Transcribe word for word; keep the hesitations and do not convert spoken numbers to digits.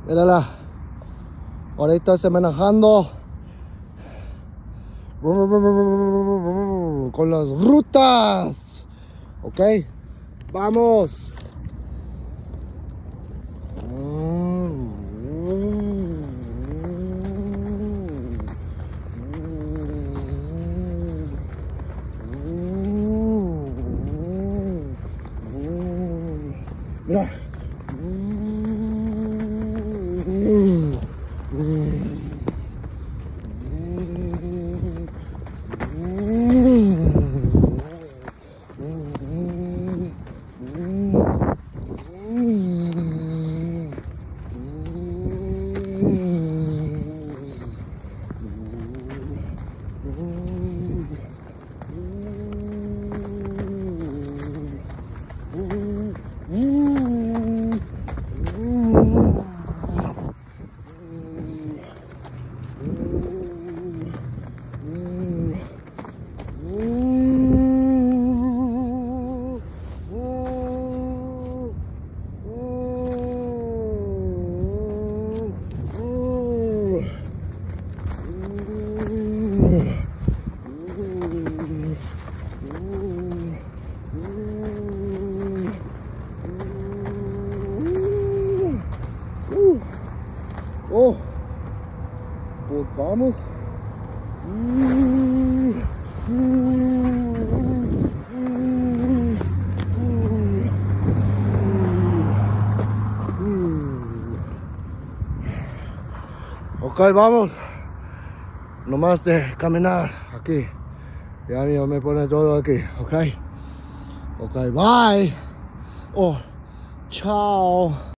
Mírala. Ahorita estoy manejando con las rutas. Ok, vamos. Mira. Oh, pues vamos. Ok, vamos. Nomás de caminar aquí. Ya mío me pone todo aquí. Ok. Ok, bye. Oh, chao.